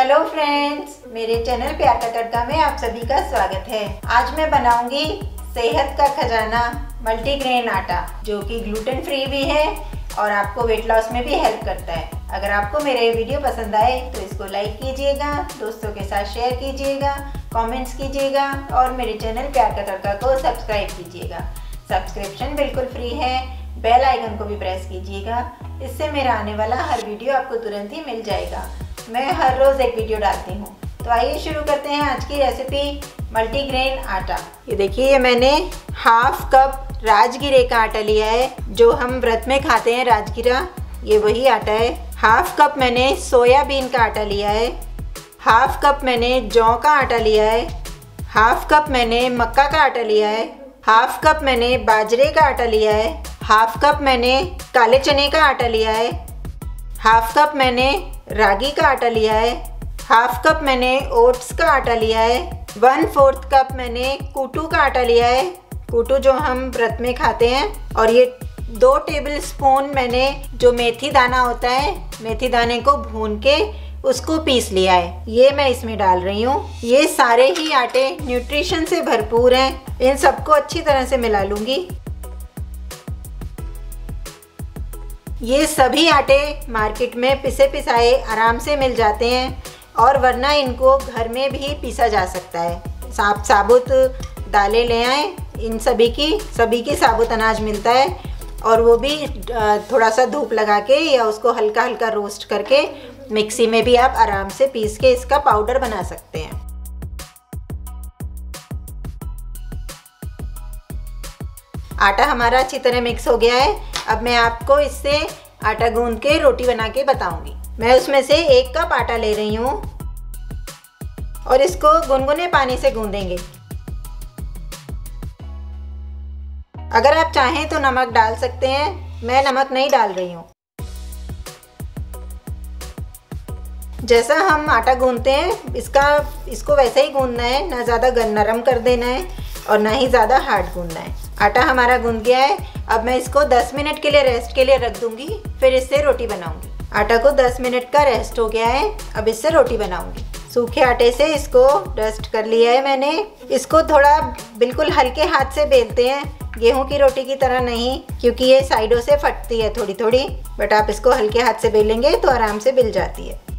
Hello friends, मेरे channel प्यार का तड़का में आप सभी का स्वागत है। आज मैं बनाऊंगी सेहत का खजाना मल्टीग्रेन आटा, जो कि ग्लूटेन फ्री भी है और आपको वेट लॉस में भी हेल्प करता है। अगर आपको मेरा ये वीडियो पसंद आए तो इसको लाइक कीजिएगा, दोस्तों के साथ शेयर कीजिएगा, कमेंट्स कीजिएगा और मेरे चैनल प्यार का तड़का को सब्सक्राइब कीजिएगा। सब्सक्रिप्शन बिल्कुल फ्री है, बेल आइकन को भी प्रेस कीजिएगा, इससे मेरा आने वाला हर वीडियो आपको तुरंत ही मिल जाएगा। मैं हर रोज़ एक वीडियो डालती हूँ। तो आइए शुरू करते हैं आज की रेसिपी मल्टीग्रेन आटा। ये देखिए, ये मैंने हाफ कप राजगिरे का आटा लिया है, जो हम व्रत में खाते हैं राजगिरा, ये वही आटा है। हाफ कप मैंने सोयाबीन का आटा लिया है, हाफ कप मैंने जौ का आटा लिया है, हाफ कप मैंने मक्का का आटा लिया है, हाफ कप मैंने बाजरे का आटा लिया है, हाफ कप मैंने काले चने का आटा लिया है, हाफ कप मैंने रागी का आटा लिया है, हाफ कप मैंने ओट्स का आटा लिया है, 1/4 कप मैंने कूटू का आटा लिया है, कूटू जो हम व्रत में खाते हैं, और ये 2 टेबल स्पून मैंने जो मेथी दाना होता है, मेथी दाने को भून के उसको पीस लिया है, ये मैं इसमें डाल रही हूँ। ये सारे ही आटे न्यूट्रिशन से भरपूर हैं, इन सबको अच्छी तरह से मिला लूँगी। ये सभी आटे मार्केट में पिसे पिसाए आराम से मिल जाते हैं, और वरना इनको घर में भी पीसा जा सकता है। साबुत दालें ले आएँ, इन सभी की साबुत अनाज मिलता है, और वो भी थोड़ा सा धूप लगा के या उसको हल्का हल्का रोस्ट करके मिक्सी में भी आप आराम से पीस के इसका पाउडर बना सकते हैं। आटा हमारा अच्छी तरह मिक्स हो गया है। अब मैं आपको इससे आटा गूंद के रोटी बना के बताऊंगी। मैं उसमें से 1 कप आटा ले रही हूँ और इसको गुनगुने पानी से गूंदेंगे। अगर आप चाहें तो नमक डाल सकते हैं, मैं नमक नहीं डाल रही हूँ। जैसा हम आटा गूंदते हैं इसको वैसे ही गूंदना है, ना ज़्यादा नरम कर देना है और ना ही ज़्यादा हार्ड गूंदना है। आटा हमारा गूंद गया है। अब मैं इसको 10 मिनट के लिए रेस्ट के लिए रख दूंगी, फिर इससे रोटी बनाऊंगी। आटा को 10 मिनट का रेस्ट हो गया है, अब इससे रोटी बनाऊंगी। सूखे आटे से इसको डस्ट कर लिया है मैंने। इसको थोड़ा बिल्कुल हल्के हाथ से बेलते हैं, गेहूं की रोटी की तरह नहीं, क्योंकि ये साइडों से फटती है थोड़ी थोड़ी, बट आप इसको हल्के हाथ से बेलेंगे तो आराम से बिल जाती है।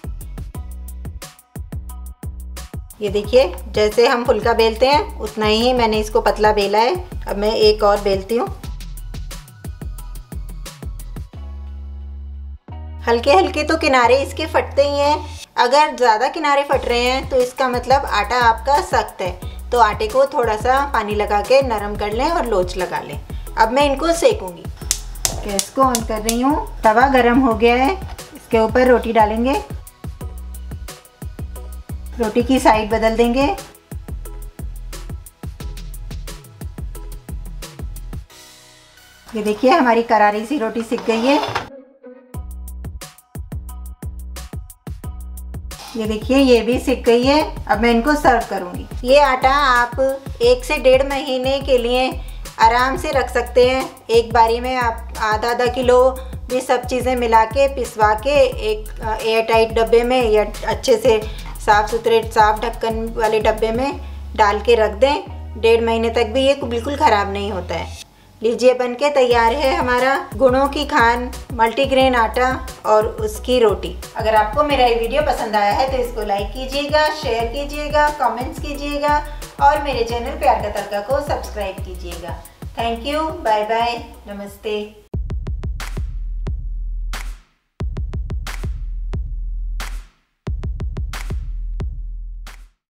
ये देखिए, जैसे हम फुल्का बेलते हैं उतना ही मैंने इसको पतला बेला है। अब मैं एक और बेलती हूँ। हल्के हल्के तो किनारे इसके फटते ही हैं। अगर ज़्यादा किनारे फट रहे हैं तो इसका मतलब आटा आपका सख्त है, तो आटे को थोड़ा सा पानी लगा के नरम कर लें और लोच लगा लें। अब मैं इनको सेकूंगी। गैस को ऑन कर रही हूँ, तवा गरम हो गया है, इसके ऊपर रोटी डालेंगे। रोटी की साइड बदल देंगे। ये देखिए, हमारी करारी सी रोटी सिक गई है। ये देखिए, ये भी सिक गई है। अब मैं इनको सर्व करूंगी। ये आटा आप 1 से 1.5 महीने के लिए आराम से रख सकते हैं। एक बारी में आप आधा किलो भी सब चीज़ें मिला के पिसवा के एक एयर टाइट डब्बे में या अच्छे से साफ़ सुथरे साफ ढक्कन वाले डब्बे में डाल के रख दें। 1.5 महीने तक भी ये बिल्कुल ख़राब नहीं होता है। लीजिए, बन के तैयार है हमारा गुणों की खान मल्टीग्रेन आटा और उसकी रोटी। अगर आपको मेरा ये वीडियो पसंद आया है तो इसको लाइक कीजिएगा, शेयर कीजिएगा, कमेंट्स कीजिएगा और मेरे चैनल प्यार का तड़का को सब्सक्राइब कीजिएगा। थैंक यू, बाय बाय, नमस्ते।